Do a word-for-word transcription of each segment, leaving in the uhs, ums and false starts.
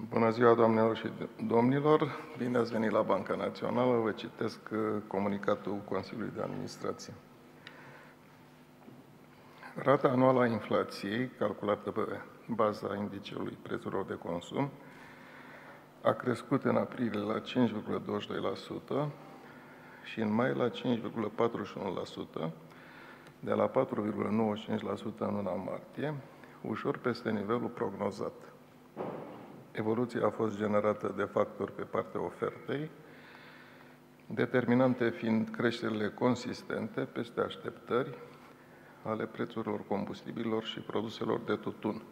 Bună ziua, doamnelor și domnilor! Bine ați venit la Banca Națională. Vă citesc comunicatul Consiliului de Administrație. Rata anuală a inflației, calculată pe baza indicelui prețurilor de consum, a crescut în aprilie la cinci virgulă douăzeci și doi la sută și în mai la cinci virgulă patruzeci și unu la sută, de la patru virgulă nouăzeci și cinci la sută în luna martie, ușor peste nivelul prognozat. Evoluția a fost generată de factori pe partea ofertei, determinante fiind creșterile consistente peste așteptări ale prețurilor combustibililor și produselor de tutun.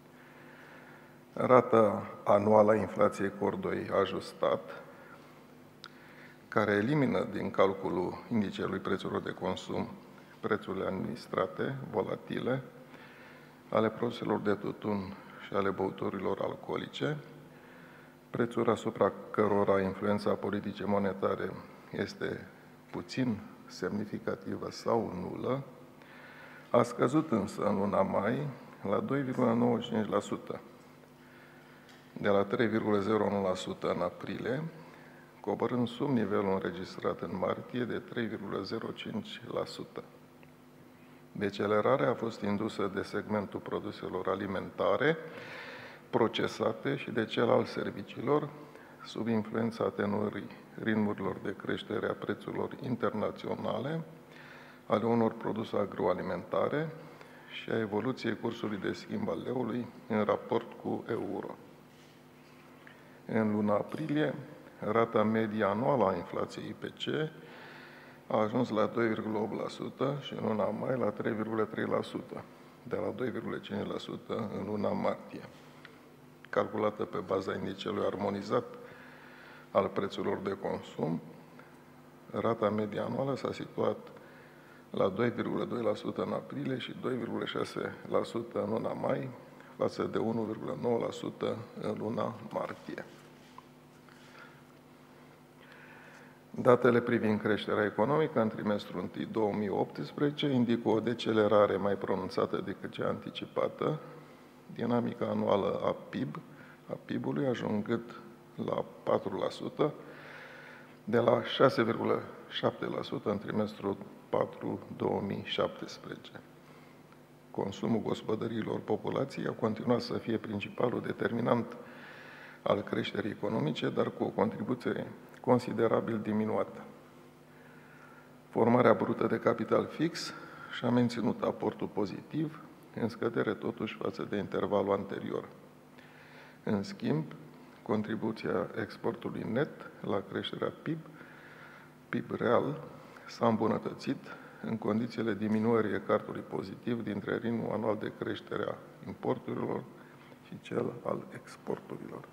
Rata anuală a inflației Core doi ajustat, care elimină din calculul indicelui prețurilor de consum prețurile administrate, volatile, ale produselor de tutun și ale băuturilor alcoolice, prețuri asupra cărora influența politicii monetare este puțin semnificativă sau nulă, a scăzut însă în luna mai la doi virgulă nouăzeci și cinci la sută, de la trei virgulă zero unu la sută în aprilie, coborând sub nivelul înregistrat în martie de trei virgulă zero cinci la sută. Decelerarea a fost indusă de segmentul produselor alimentare, procesate și de cel al serviciilor, sub influența atenuării ritmurilor de creștere a prețurilor internaționale ale unor produse agroalimentare și a evoluției cursului de schimb al leului în raport cu euro. În luna aprilie, rata medie anuală a inflației I P C a ajuns la doi virgulă opt la sută și în luna mai la trei virgulă trei la sută, de la doi virgulă cinci la sută în luna martie. Calculată pe baza indicelui armonizat al prețurilor de consum, rata medie anuală s-a situat la doi virgulă doi la sută în aprilie și doi virgulă șase la sută în luna mai, față de unu virgulă nouă la sută în luna martie. Datele privind creșterea economică în trimestrul unu două mii optsprezece indică o decelerare mai pronunțată decât cea anticipată, dinamica anuală a P I B, a P I B-ului ajungând la patru la sută, de la șase virgulă șapte la sută în trimestrul patru două mii șaptesprezece. Consumul gospodăriilor populației a continuat să fie principalul determinant al creșterii economice, dar cu o contribuție considerabil diminuată. Formarea brută de capital fix și-a menținut aportul pozitiv, în scădere totuși față de intervalul anterior. În schimb, contribuția exportului net la creșterea P I B, P I B real, s-a îmbunătățit în condițiile diminuării ecartului pozitiv dintre ritmul anual de creștere a importurilor și cel al exporturilor.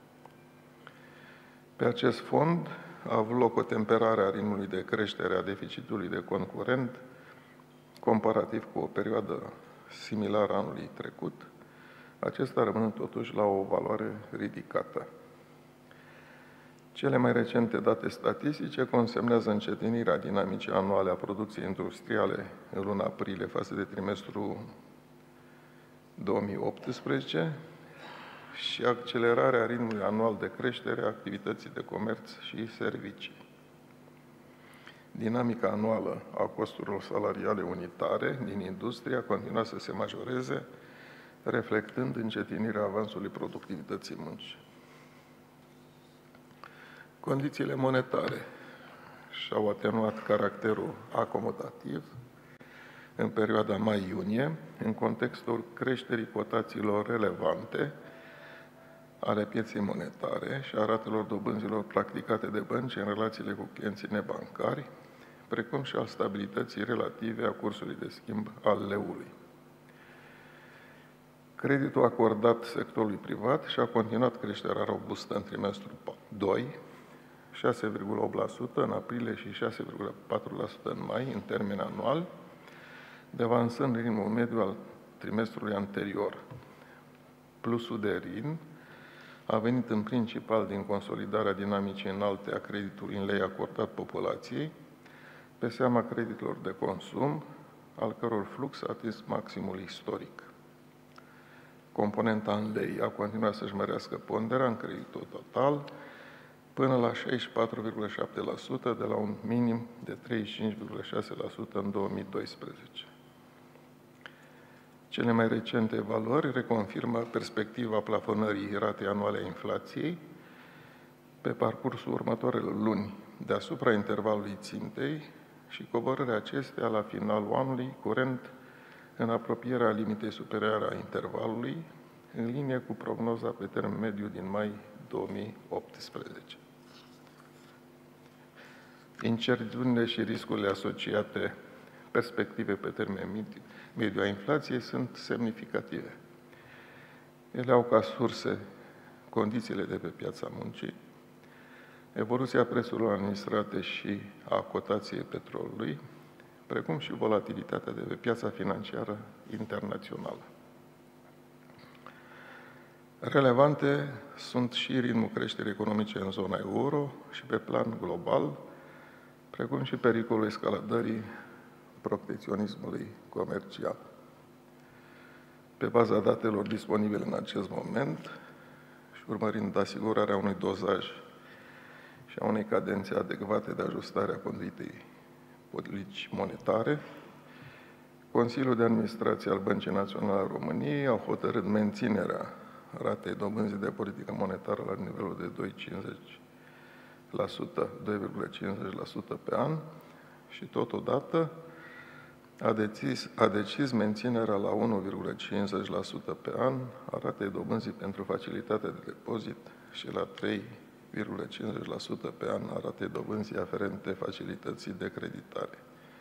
Pe acest fond a avut loc o temperare a ritmului de creștere a deficitului de cont curent, comparativ cu o perioadă similară anului trecut, acesta rămânând totuși la o valoare ridicată. Cele mai recente date statistice consemnează încetinirea dinamicii anuale a producției industriale în luna aprilie față de trimestrul două mii optsprezece și accelerarea ritmului anual de creștere a activității de comerț și servicii. Dinamica anuală a costurilor salariale unitare din industrie a continuat să se majoreze, reflectând încetinirea avansului productivității muncii. Condițiile monetare și-au atenuat caracterul acomodativ în perioada mai-iunie, în contextul creșterii cotațiilor relevante ale pieței monetare și a ratelor dobânzilor practicate de bănci în relațiile cu clienții nebancari, precum și al stabilității relative a cursului de schimb al leului. Creditul acordat sectorului privat și-a continuat creșterea robustă în trimestrul doi, șase virgulă opt la sută în aprilie și șase virgulă patru la sută în mai, în termen anual, devansând ritmul mediu al trimestrului anterior. Plusul de ritm a venit în principal din consolidarea dinamicii înalte a creditului în lei acordat populației, pe seama creditelor de consum, al căror flux a atins maximul istoric. componenta în lei a continuat să-și mărească ponderea în creditul total până la șaizeci și patru virgulă șapte la sută de la un minim de treizeci și cinci virgulă șase la sută în două mii doisprezece. Cele mai recente evaluări reconfirmă perspectiva plafonării ratei anuale a inflației pe parcursul următoarelor luni deasupra intervalului țintei și coborârea acestea la finalul anului curent în apropierea limitei superioare a intervalului, în linie cu prognoza pe termen mediu din mai două mii optsprezece. Incertitudinile și riscurile asociate perspective pe termen mediu a inflației sunt semnificative. Ele au ca surse condițiile de pe piața muncii, evoluția prețurilor administrate și a cotației petrolului, precum și volatilitatea de pe piața financiară internațională. Relevante sunt și ritmul creșterii economice în zona euro și pe plan global, precum și pericolul escaladării protecționismului comercial. Pe baza datelor disponibile în acest moment și urmărind asigurarea unui dozaj și a unei cadențe adecvate de ajustare a conduitei politici monetare, Consiliul de Administrație al Băncii Naționale a României a hotărât menținerea ratei dobânzii de politică monetară la nivelul de doi virgulă cincizeci la sută, doi virgulă cincizeci la sută pe an și totodată a decis, a decis menținerea la unu virgulă cincizeci la sută pe an a ratei dobânzii pentru facilitatea de depozit și la trei virgulă cincizeci la sută pe an a ratei dobânzii aferente facilității de creditare.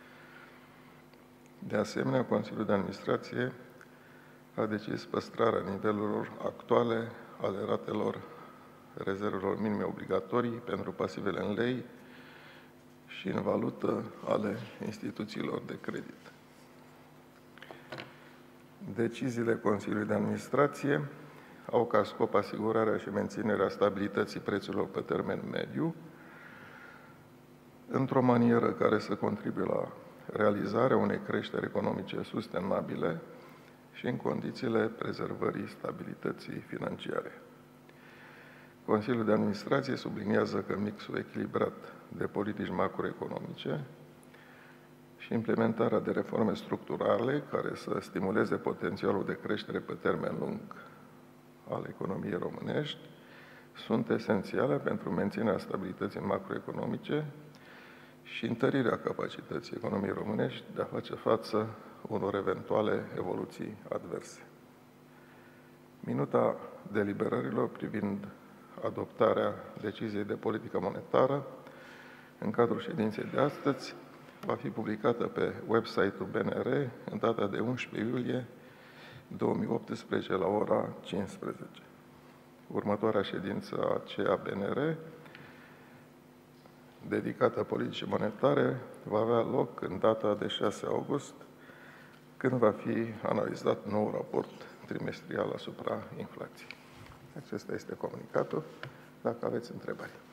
De asemenea, Consiliul de Administrație a decis păstrarea nivelurilor actuale ale ratelor rezervelor minime obligatorii pentru pasivele în lei și în valută ale instituțiilor de credit. Deciziile Consiliului de Administrație au ca scop asigurarea și menținerea stabilității prețurilor pe termen mediu, într-o manieră care să contribuie la realizarea unei creșteri economice sustenabile și în condițiile prezervării stabilității financiare. Consiliul de Administrație subliniază că mixul echilibrat de politici macroeconomice și implementarea de reforme structurale care să stimuleze potențialul de creștere pe termen lung al economiei românești sunt esențiale pentru menținerea stabilității macroeconomice și întărirea capacității economiei românești de a face față unor eventuale evoluții adverse. Minuta deliberărilor privind adoptarea deciziei de politică monetară în cadrul ședinței de astăzi va fi publicată pe website-ul B N R în data de unsprezece iulie două mii optsprezece la ora cincisprezece. Următoarea ședință a C A B N R, dedicată politicii monetare, va avea loc în data de șase august, când va fi analizat nou raport trimestrial asupra inflației. Acesta este comunicatul. Dacă aveți întrebări.